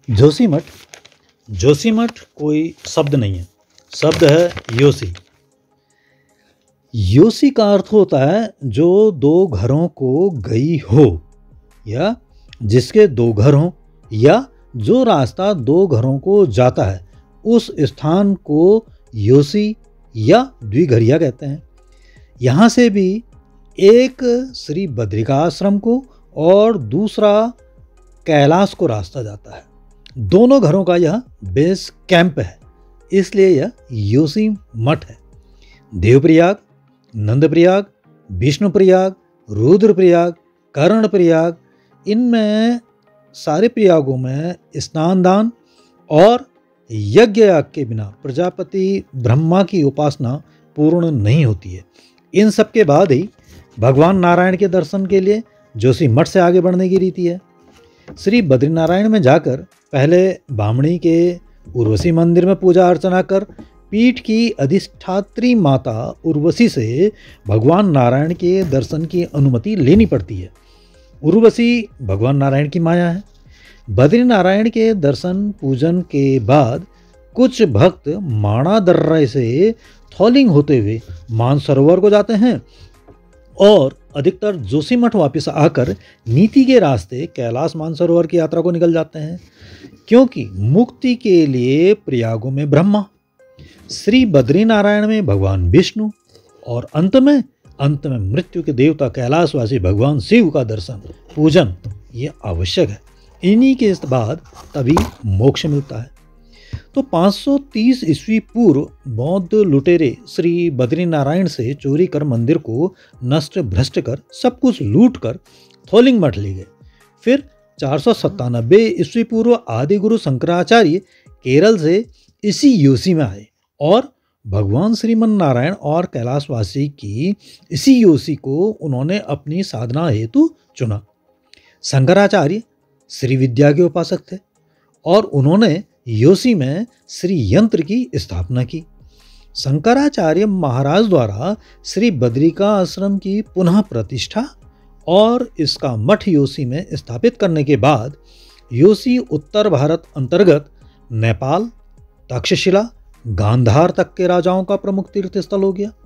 जोशीमठ। जोशीमठ कोई शब्द नहीं है, शब्द है योशी। योशी का अर्थ होता है जो दो घरों को गई हो, या जिसके दो घर हों, या जो रास्ता दो घरों को जाता है उस स्थान को योशी या द्विघरिया कहते हैं। यहाँ से भी एक श्री बद्रिका आश्रम को और दूसरा कैलाश को रास्ता जाता है। दोनों घरों का यह बेस कैंप है, इसलिए यह योशी मठ है। देवप्रयाग, नंदप्रयाग, विष्णुप्रयाग, रुद्रप्रयाग, कर्णप्रयाग, इनमें सारे प्रयागों में स्नान दान और यज्ञ याग के बिना प्रजापति ब्रह्मा की उपासना पूर्ण नहीं होती है। इन सब के बाद ही भगवान नारायण के दर्शन के लिए जोशी मठ से आगे बढ़ने की रीति है। श्री बद्रीनारायण में जाकर पहले बामणी के उर्वशी मंदिर में पूजा अर्चना कर पीठ की अधिष्ठात्री माता उर्वशी से भगवान नारायण के दर्शन की अनुमति लेनी पड़ती है। उर्वशी भगवान नारायण की माया है। बद्रीनारायण के दर्शन पूजन के बाद कुछ भक्त माणादर्रा से थॉलिंग होते हुए मानसरोवर को जाते हैं और अधिकतर जोशीमठ वापस आकर नीति के रास्ते कैलाश मानसरोवर की यात्रा को निकल जाते हैं, क्योंकि मुक्ति के लिए प्रयागों में ब्रह्मा, श्री बद्रीनारायण में भगवान विष्णु और अंत में मृत्यु के देवता कैलाशवासी भगवान शिव का दर्शन पूजन ये आवश्यक है। इन्हीं के बाद तभी मोक्ष मिलता है। तो 530 ईस्वी पूर्व बौद्ध लुटेरे श्री बद्रीनारायण से चोरी कर मंदिर को नष्ट भ्रष्ट कर सब कुछ लूट कर थोलिंग मठ ले गए। फिर 497 ईस्वी पूर्व आदि गुरु शंकराचार्य केरल से इसी योशी में आए और भगवान श्रीमन नारायण और कैलाशवासी की इसी योशी को उन्होंने अपनी साधना हेतु चुना। शंकराचार्य श्री विद्या के उपासक थे और उन्होंने योशी में श्री यंत्र की स्थापना की। शंकराचार्य महाराज द्वारा श्री बद्रिका आश्रम की पुनः प्रतिष्ठा और इसका मठ योशी में स्थापित करने के बाद योशी उत्तर भारत अंतर्गत नेपाल, तक्षशिला, गांधार तक के राजाओं का प्रमुख तीर्थ स्थल हो गया।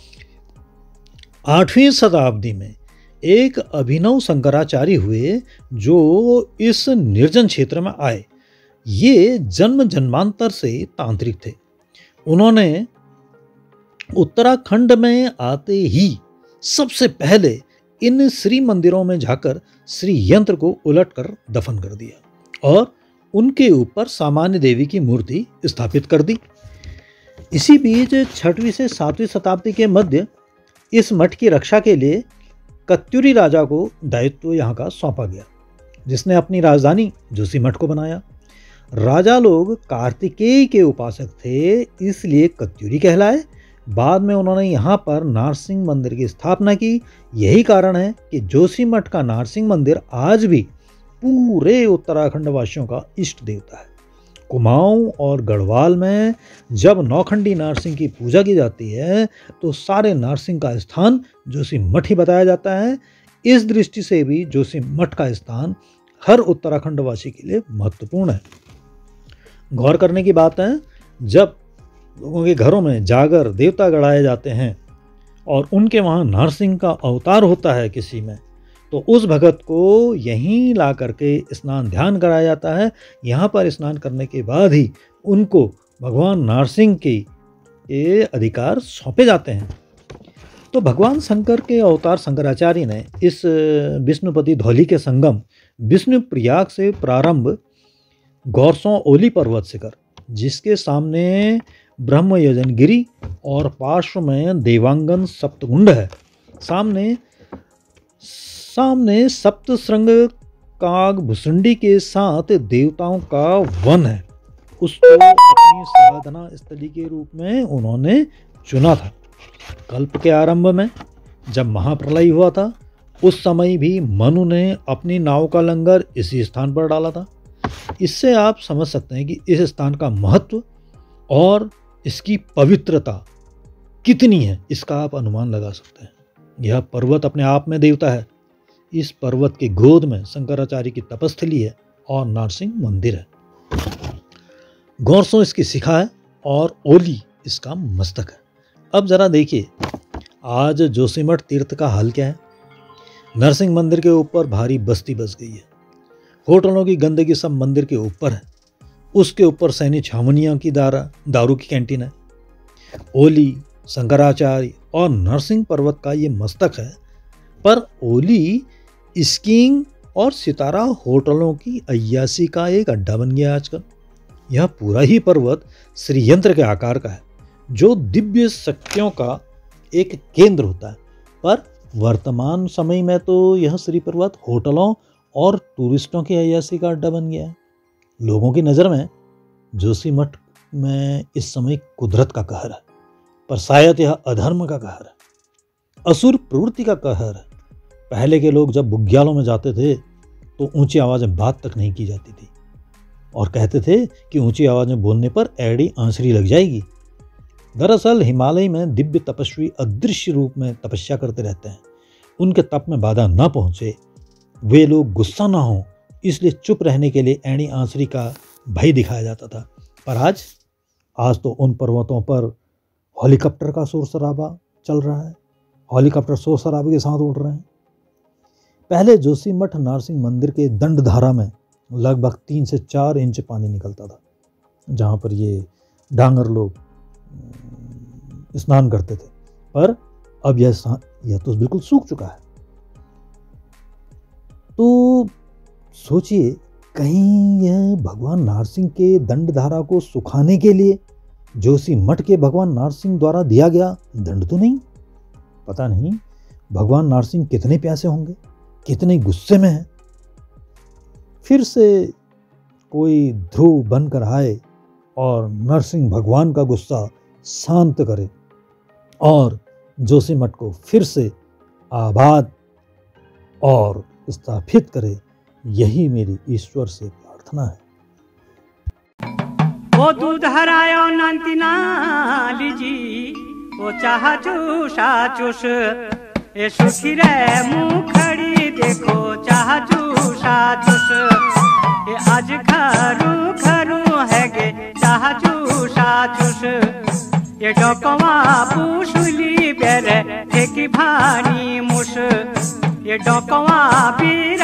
8वीं शताब्दी में एक अभिनव शंकराचार्य हुए जो इस निर्जन क्षेत्र में आए। ये जन्म जन्मांतर से तांत्रिक थे। उन्होंने उत्तराखंड में आते ही सबसे पहले इन श्री मंदिरों में जाकर श्री यंत्र को उलटकर दफन कर दिया और उनके ऊपर सामान्य देवी की मूर्ति स्थापित कर दी। इसी बीच 6वीं से 7वीं शताब्दी के मध्य इस मठ की रक्षा के लिए कत्यूरी राजा को दायित्व यहाँ का सौंपा गया, जिसने अपनी राजधानी जोशीमठ को बनाया। राजा लोग कार्तिकेय के उपासक थे, इसलिए कत्यूरी कहलाए। बाद में उन्होंने यहाँ पर नारसिंह मंदिर की स्थापना की। यही कारण है कि जोशीमठ का नारसिंह मंदिर आज भी पूरे उत्तराखंड वासियों का इष्ट देवता है। कुमाऊं और गढ़वाल में जब नौखंडी नारसिंह की पूजा की जाती है तो सारे नारसिंह का स्थान जोशीमठ ही बताया जाता है। इस दृष्टि से भी जोशीमठ का स्थान हर उत्तराखंड वासी के लिए महत्वपूर्ण है। गौर करने की बात है, जब लोगों के घरों में जागर देवता गड़ाए जाते हैं और उनके वहाँ नारसिंह का अवतार होता है किसी में, तो उस भगत को यहीं ला करके स्नान ध्यान कराया जाता है। यहाँ पर स्नान करने के बाद ही उनको भगवान नारसिंह के अधिकार सौंपे जाते हैं। तो भगवान शंकर के अवतार शंकराचार्य ने इस विष्णुपति धौली के संगम विष्णुप्रयाग से प्रारंभ गौरसों ओली पर्वत से कर, जिसके सामने ब्रह्मयजन गिरी और पार्श्व में देवांगन सप्तकुंड है, सामने सप्तश्रृंग काग भुसुंडी के साथ देवताओं का वन है, उसको अपनी साधना स्थली के रूप में उन्होंने चुना था। कल्प के आरंभ में जब महाप्रलय हुआ था, उस समय भी मनु ने अपनी नाव का लंगर इसी स्थान पर डाला था। इससे आप समझ सकते हैं कि इस स्थान का महत्व और इसकी पवित्रता कितनी है, इसका आप अनुमान लगा सकते हैं। यह पर्वत अपने आप में देवता है। इस पर्वत की गोद में शंकराचार्य की तपस्थली है और नारसिंह मंदिर है। गौरसो इसकी शिखा है और ओली इसका मस्तक है। अब जरा देखिए आज जोशीमठ तीर्थ का हाल क्या है। नरसिंह मंदिर के ऊपर भारी बस्ती बस गई है। होटलों की गंदगी सब मंदिर के ऊपर है। उसके ऊपर सैनी छावनियों की दारू की कैंटीन है। ओली, शंकराचार्य और नरसिंह पर्वत का ये मस्तक है। पर ओली स्कीइंग और सितारा होटलों की अय्यासी का एक अड्डा बन गया आजकल। यह पूरा ही पर्वत श्रीयंत्र के आकार का है, जो दिव्य शक्तियों का एक केंद्र होता है। पर वर्तमान समय में तो यह श्री पर्वत होटलों और टूरिस्टों की अय्यासी का अड्डा बन गया है। लोगों की नज़र में जोशीमठ में इस समय कुदरत का कहर है, पर शायद यह अधर्म का कहर है, असुर प्रवृत्ति का कहर है। पहले के लोग जब बुग्यालों में जाते थे तो ऊंची आवाज़ में बात तक नहीं की जाती थी और कहते थे कि ऊंची आवाज़ में बोलने पर एड़ी आंसरी लग जाएगी। दरअसल हिमालय में दिव्य तपस्वी अदृश्य रूप में तपस्या करते रहते हैं। उनके तप में बाधा न पहुंचे, वे लोग गुस्सा ना हो, इसलिए चुप रहने के लिए एड़ी आंसरी का भय दिखाया जाता था। पर आज तो उन पर्वतों पर हेलीकॉप्टर का शोर शराबा चल रहा है। हेलीकॉप्टर शोर शराबे के साथ उड़ रहे हैं। पहले जोशीमठ नरसिंह मंदिर के दंडधारा में लगभग 3 से 4 इंच पानी निकलता था, जहाँ पर ये डांगर लोग स्नान करते थे। पर अब यह तो बिल्कुल सूख चुका है। तो सोचिए, कहीं यह भगवान नारसिंह के दंडधारा को सुखाने के लिए जोशीमठ के भगवान नारसिंह द्वारा दिया गया दंड तो नहीं? पता नहीं भगवान नारसिंह कितने प्यासे होंगे, कितने गुस्से में हैं। फिर से कोई ध्रुव बनकर आए और नरसिंह भगवान का गुस्सा शांत करे और जोशीमठ को फिर से आबाद और स्थापित करे। यही मेरी ईश्वर से प्रार्थना है। ओ दूध हरायो नंतिना लीजी, ओ चाह चूषा चूष, ए सुखी रे मुखड़ी देखो चाह चूषा चूष, ए आज खरू खरू है गे चाह चूषा चूष, ये डोकवा पूछली बेरे की भानी मुश, ये डोकवा पीर